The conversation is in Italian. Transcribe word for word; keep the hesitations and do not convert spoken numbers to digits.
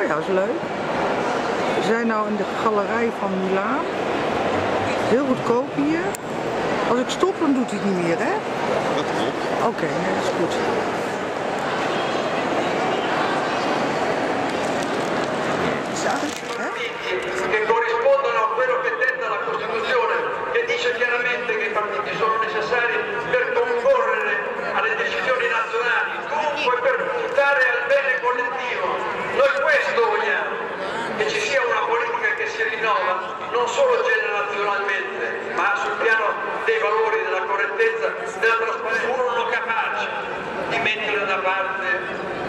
ja, dat is leuk. We zijn nou in de galerij van Milaan. Heel goedkoop hier. Als ik stop, dan doet hij het niet meer, hè? Dat klopt. Oké, okay, nee, dat is goed. Che corrispondono a quello che detta la Costituzione, che dice chiaramente che i partiti sono necessari per concorrere alle decisioni nazionali, dunque per puntare al bene collettivo. Noi questo vogliamo, che ci sia una politica che si rinnova non solo generazionalmente, ma sul piano dei valori, della correttezza, della trasparenza, uno non capace di mettere da parte